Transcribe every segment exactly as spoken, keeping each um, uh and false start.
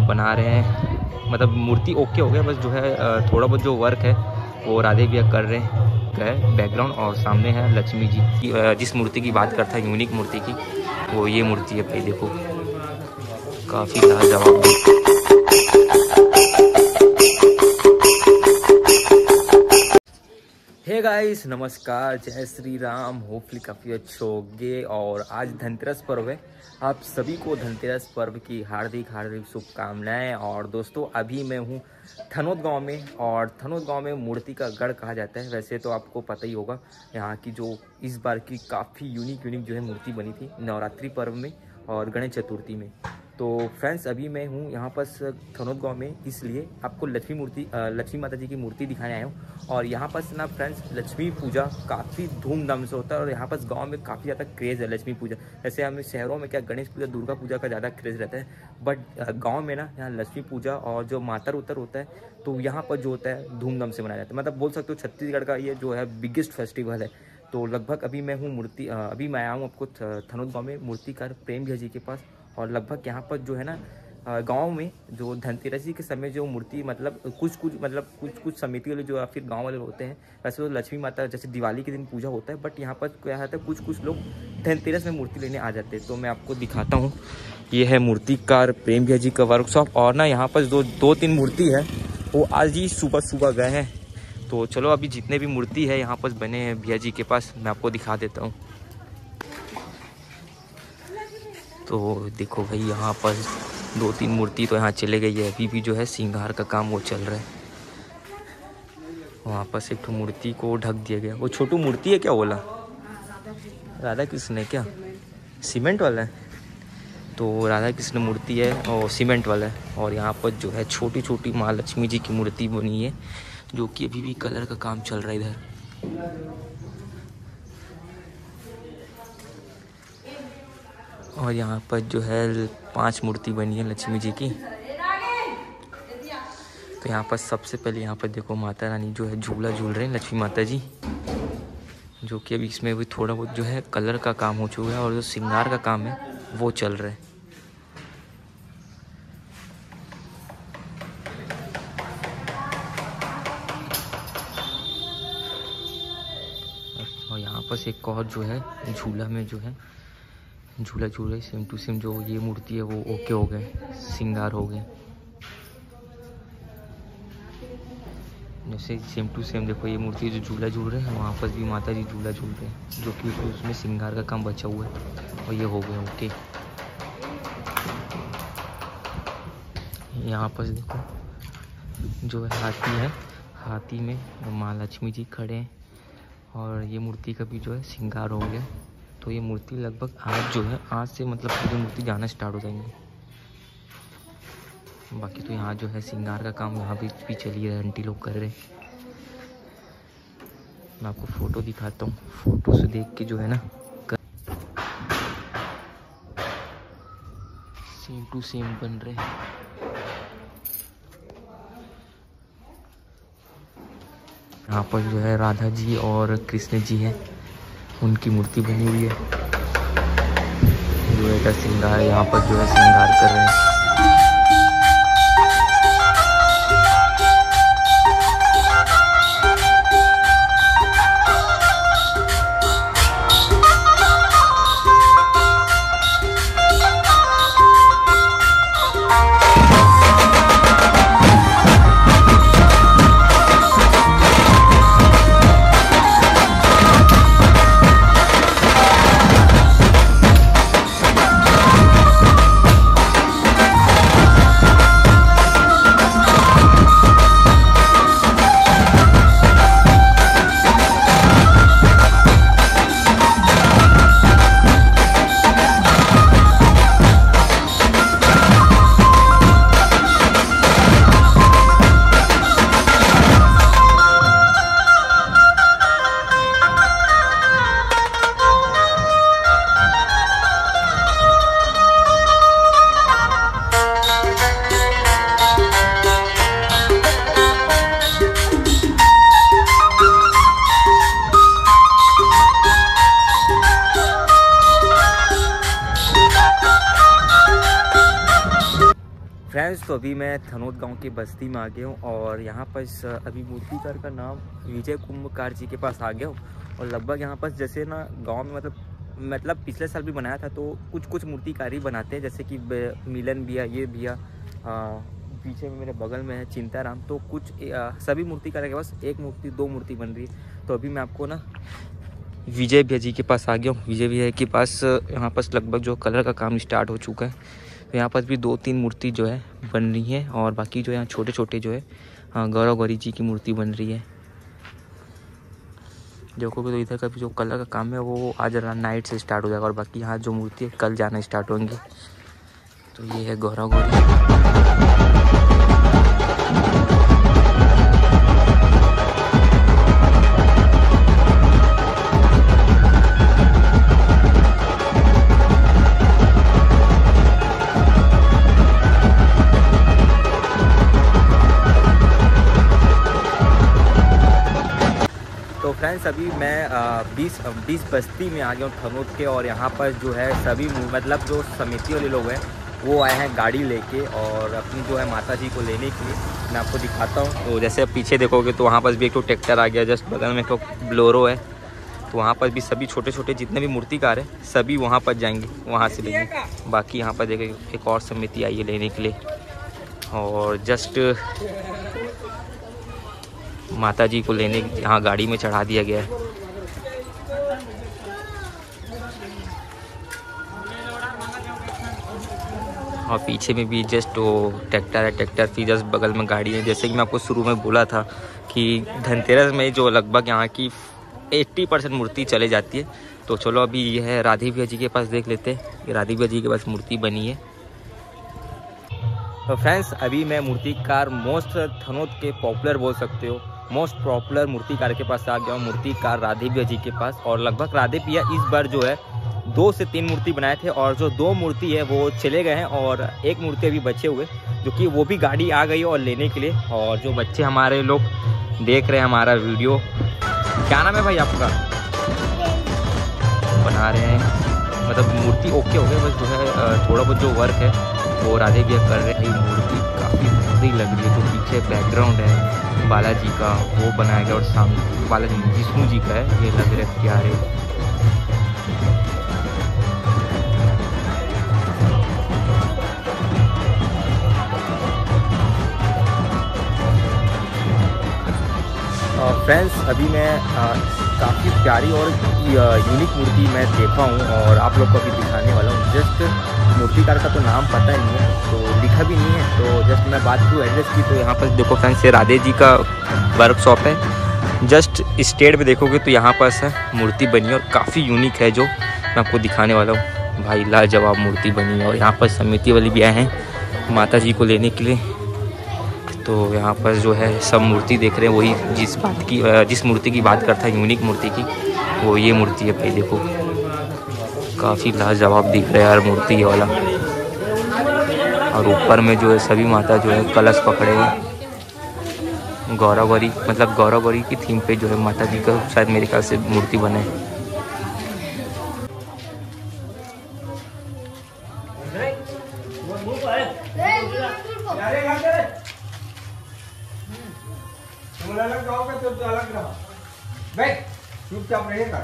बना रहे हैं, मतलब मूर्ति ओके हो गया, बस जो है थोड़ा बहुत जो वर्क है वो राधे भैया कर रहे हैं बैकग्राउंड। और सामने है लक्ष्मी जी की, जिस मूर्ति की बात करता है यूनिक मूर्ति की, वो ये मूर्ति है भाई। देखो काफ़ी लाजवाब। हे गाइस, नमस्कार, जय श्री राम। होपफुली काफ़ी अच्छे होंगे। और आज धनतेरस पर्व है, आप सभी को धनतेरस पर्व की हार्दिक हार्दिक शुभकामनाएं। और दोस्तों अभी मैं हूँ थनोद गांव में, और थनोद गांव में मूर्ति का गढ़ कहा जाता है। वैसे तो आपको पता ही होगा यहाँ की जो इस बार की काफ़ी यूनिक यूनिक जो है मूर्ति बनी थी नवरात्रि पर्व में और गणेश चतुर्थी में। तो फ्रेंड्स अभी मैं हूँ यहाँ पर थनोद गांव में, इसलिए आपको लक्ष्मी मूर्ति लक्ष्मी माता जी की मूर्ति दिखाने आया हूँ। और यहाँ पर ना फ्रेंड्स लक्ष्मी पूजा काफ़ी धूमधाम से होता है, और यहाँ पर गांव में काफ़ी ज़्यादा क्रेज़ है लक्ष्मी पूजा। जैसे हमें शहरों में क्या गणेश पूजा दुर्गा पूजा का ज़्यादा क्रेज़ रहता है, बट गाँव में ना यहाँ लक्ष्मी पूजा और जो मातर उतर होता है तो यहाँ पर जो होता है धूमधाम से मनाया जाता है। मतलब बोल सकते हो छत्तीसगढ़ का ये जो है बिगेस्ट फेस्टिवल है। तो लगभग अभी मैं हूँ मूर्ति अभी मैं आया हूँ आपको थनोद गाँव में मूर्तिकार प्रेम भैया जी के पास। और लगभग यहाँ पर जो है ना गांव में जो धनतेरस के समय जो मूर्ति मतलब कुछ कुछ मतलब कुछ कुछ समिति वाले जो या फिर गांव वाले होते हैं, वैसे तो लक्ष्मी माता जैसे दिवाली के दिन पूजा होता है, बट यहाँ पर क्या होता है कुछ कुछ लोग धनतेरस में मूर्ति लेने आ जाते हैं। तो मैं आपको दिखाता हूँ, ये है मूर्तिकार प्रेम भैया जी का वर्कशॉप। और ना यहाँ पर जो दो तीन मूर्ति है वो आज ही सुबह सुबह गए हैं। तो चलो अभी जितने भी मूर्ति है यहाँ पर बने हैं भैया जी के पास, मैं आपको दिखा देता हूँ। तो देखो भाई यहाँ पर दो तीन मूर्ति तो यहाँ चले गई है, अभी भी जो है श्रृंगार का काम वो चल रहा है। वहाँ पर से एक तो मूर्ति को ढक दिया गया। वो छोटू मूर्ति है क्या बोला? राधा कृष्ण है क्या? सीमेंट वाला है? तो राधा कृष्ण मूर्ति है और सीमेंट वाला है। और यहाँ पर जो है छोटी छोटी माँ लक्ष्मी जी की मूर्ति बनी है, जो कि अभी भी कलर का काम चल रहा है इधर। और यहाँ पर जो है पांच मूर्ति बनी है लक्ष्मी जी की। तो यहाँ पर सबसे पहले यहाँ पर देखो माता रानी जो है झूला झूल रहे हैं लक्ष्मी माता जी, जो कि अभी इसमें भी थोड़ा बहुत जो है कलर का काम हो चुका है, और जो श्रृंगार का काम है वो चल रहा है। और यहाँ पर एक और जो है झूला में जो है झूला झूल रहे सेम टू सेम जो ये मूर्ति है वो ओके हो गए, श्रृंगार हो गए। जैसे सेम टू सेम देखो ये मूर्ति जो झूला झूल रहे हैं, वहाँ पर भी माता जी झूला झूल रहे हैं, जो कि उसमें श्रृंगार का काम बचा हुआ है, और ये हो गए ओके। यहाँ पर देखो जो है हाथी है, हाथी में माँ लक्ष्मी जी खड़े हैं, और ये मूर्ति का भी जो है श्रृंगार हो गया। तो ये मूर्ति लगभग आज जो है आज से मतलब पूरी मूर्ति जाना स्टार्ट हो जाएंगे। बाकी तो यहाँ जो है श्रृंगार का काम यहाँ भी भी चली है, आंटी लोग कर रहे हैं। मैं आपको फ़ोटो दिखाता हूँ, फ़ोटो से देख के जो है ना सेम टू सेम बन रहे हैं। यहाँ पर जो है राधा जी और कृष्ण जी हैं, उनकी मूर्ति बनी हुई है, जो है श्रृंगार यहाँ पर जो है श्रृंगार कर रहे हैं। फ्रेंड्स, तो अभी मैं थनोद गांव की बस्ती में आ गया हूँ और यहाँ पर अभी मूर्तिकार का नाम विजय कुंभकार जी के पास आ गया हूँ। और लगभग यहाँ पर जैसे ना गांव में मतलब मतलब पिछले साल भी बनाया था, तो कुछ कुछ मूर्तिकार ही बनाते हैं, जैसे कि मिलन भैया, ये भैया पीछे में मेरे बगल में है चिंताराम। तो कुछ आ, सभी मूर्तिकार के पास एक मूर्ति दो मूर्ति बन रही है। तो अभी मैं आपको ना विजय भैया जी के पास आ गया हूँ। विजय भैया के पास यहाँ पर लगभग जो कलर का काम स्टार्ट हो चुका है। तो यहाँ पर भी दो तीन मूर्ति जो है बन रही है और बाकी जो यहाँ छोटे छोटे जो है गौरव गौरी जी की मूर्ति बन रही है। देखोगे तो इधर का भी जो कलर का काम है वो आज नाइट से स्टार्ट हो जाएगा और बाकी यहाँ जो मूर्ति है कल जाना स्टार्ट होंगी। तो ये है गौरव गौरी। तो फ्रेंड्स, अभी मैं बीस बीस बस्ती में आ गया हूँ थनोद के और यहाँ पर जो है सभी मतलब जो समिति वाले लोग हैं वो आए हैं गाड़ी लेके और अपनी जो है माता जी को लेने के लिए। मैं आपको दिखाता हूँ। तो जैसे आप पीछे देखोगे तो वहाँ पर भी एक तो ट्रैक्टर आ गया, जस्ट बगल में एक ब्लोरो है। तो वहाँ पर भी सभी छोटे छोटे जितने भी मूर्तिकार हैं सभी वहाँ पर जाएंगे, वहाँ से लेंगे। बाकी यहाँ पर देखिए एक और समिति आई है लेने के लिए और जस्ट माता जी को लेने यहाँ गाड़ी में चढ़ा दिया गया है। और पीछे में भी जस्ट वो ट्रैक्टर है, ट्रैक्टर की जस्ट बगल में गाड़ी है। जैसे कि मैं आपको शुरू में बोला था कि धनतेरस में जो लगभग यहाँ की अस्सी परसेंट मूर्ति चले जाती है। तो चलो अभी यह है राधे भैया जी के पास देख लेते हैं कि राधे भैया जी के पास मूर्ति बनी है। तो फ्रेंड्स, अभी मैं मूर्तिकार मोस्ट थनोद के पॉपुलर बोल सकते हो मोस्ट पॉपुलर मूर्तिकार के पास आ गया हूँ, मूर्तिकार राधे भैया जी के पास। और लगभग राधे भैया इस बार जो है दो से तीन मूर्ति बनाए थे और जो दो मूर्ति है वो चले गए हैं और एक मूर्ति अभी बचे हुए जो कि वो भी गाड़ी आ गई और लेने के लिए। और जो बच्चे हमारे लोग देख रहे हैं हमारा वीडियो, क्या नाम है भाई आपका? बना रहे हैं, मतलब मूर्ति ओके हो गई, बस जो है थोड़ा बहुत जो वर्क है वो राधे भैया कर रहे हैं। मूर्ति काफ़ी भारी लग रही है। जो पीछे बैकग्राउंड है बालाजी का वो बनाया गया और सामने बालाजी विष्णु जी का है, ये लग रहा है प्यारे। फ्रेंड्स, अभी मैं काफ़ी प्यारी और यूनिक मूर्ति मैं देखा हूँ और आप लोग को भी दिखाने वाला हूँ। जस्ट मूर्तिकार का तो नाम पता नहीं है, तो लिखा भी नहीं है, तो जस्ट मैं बात करूँ एड्रेस की तो यहाँ पर देखो फ्रेंड्स, ये राधे जी का वर्कशॉप है। जस्ट स्टेट पे देखोगे तो यहाँ पर है मूर्ति बनी और काफ़ी यूनिक है जो मैं आपको दिखाने वाला हूँ। भाई लाजवाब मूर्ति बनी है और यहाँ पर समिति वाले भी आए हैं माता जी को लेने के लिए। तो यहाँ पर जो है सब मूर्ति देख रहे हैं, वही जिस बात की जिस मूर्ति की बात करता है यूनिक मूर्ति की, वो ये मूर्ति है। भाई देखो काफ़ी लाजवाब दिख रहा है यार मूर्ति ये वाला। और ऊपर में जो है सभी माता जो है कलश पकड़े हुए, गौरव गौरी मतलब गौरव गौरी की थीम पे जो है माता जी का शायद मेरे ख्याल से मूर्ति बने। चुपचाप रहेगा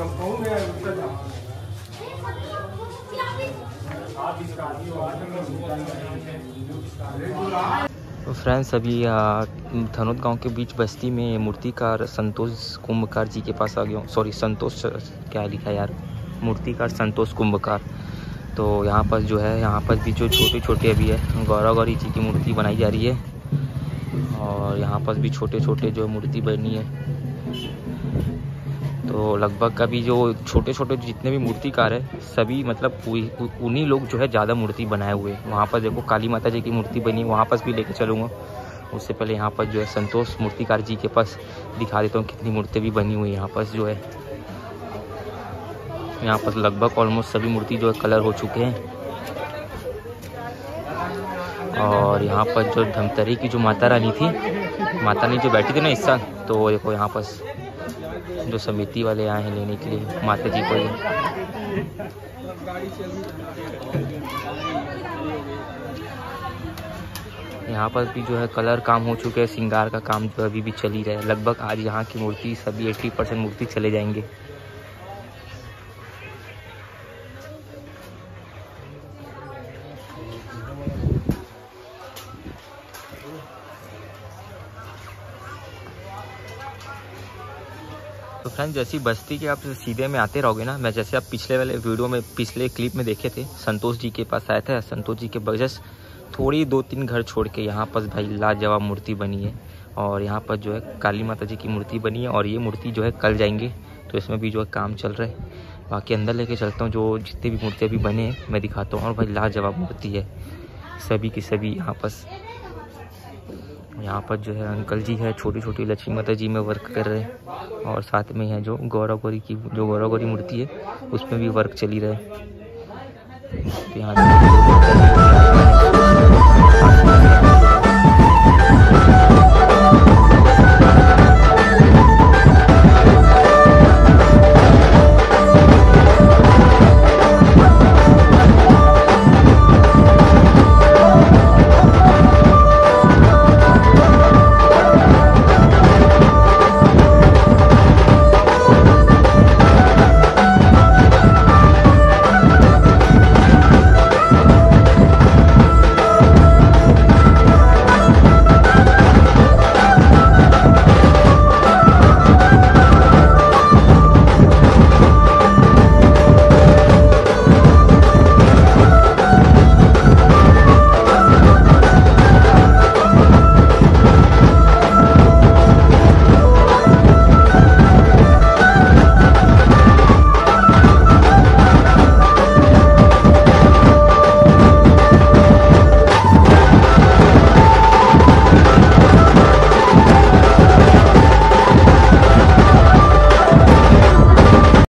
तो फ्रेंड्स, अभी थनोद गांव के बीच बस्ती में मूर्तिकार संतोष कुंभकार जी के पास आ गया हूँ। सॉरी संतोष क्या लिखा यार, मूर्तिकार संतोष कुंभकार। तो यहाँ पर जो है यहाँ पर भी जो छोटे छोटे अभी है गौरव गौरी जी की मूर्ति बनाई जा रही है और यहाँ पर भी छोटे छोटे जो मूर्ति बनी है। तो लगभग अभी जो छोटे छोटे जितने भी मूर्तिकार है सभी मतलब उन्हीं लोग जो है ज़्यादा मूर्ति बनाए हुए हैं। वहाँ पर देखो काली माता जी की मूर्ति बनी, वहाँ पर भी लेके चलूँगा। उससे पहले यहाँ पर जो है संतोष मूर्तिकार जी के पास दिखा देता हूँ कितनी मूर्ति भी बनी हुई है। यहाँ पर जो है यहाँ पर लगभग ऑलमोस्ट सभी मूर्ति जो है कलर हो चुके हैं। और यहाँ पर जो धमतरी की जो माता रानी थी, माता रानी जो बैठी थी ना इस साल, तो देखो यहाँ पर जो समिति वाले आए हैं लेने के लिए माता जी को। यहाँ पर भी जो है कलर काम हो चुके हैं, श्रृंगार का काम जो अभी भी चल ही रहा है। लगभग आज यहाँ की मूर्ति सभी अस्सी परसेंट मूर्ति चले जाएंगे। तो फ्रेंड्स, जैसी बस्ती के आप सीधे में आते रहोगे ना, मैं जैसे आप पिछले वाले वीडियो में पिछले क्लिप में देखे थे, संतोष जी के पास आया था। संतोष जी के बजस थोड़ी दो तीन घर छोड़ के यहाँ पर भाई लाजवाब मूर्ति बनी है। और यहाँ पर जो है काली माता जी की मूर्ति बनी है और ये मूर्ति जो है कल जाएंगे, तो इसमें भी जो है काम चल रहा है। बाकी अंदर लेके चलता हूँ, जो जितने भी मूर्तियाँ अभी बने हैं मैं दिखाता हूँ। और भाई लाजवाब मूर्ति है सभी की सभी। यहाँ पर यहाँ पर जो है अंकल जी है, छोटी छोटी लक्ष्मी माता जी में वर्क कर रहे हैं। और साथ में है जो गौरव गौरी की जो गौरव गौरी मूर्ति है उसमें भी वर्क चल ही रहा है। तो यहाँ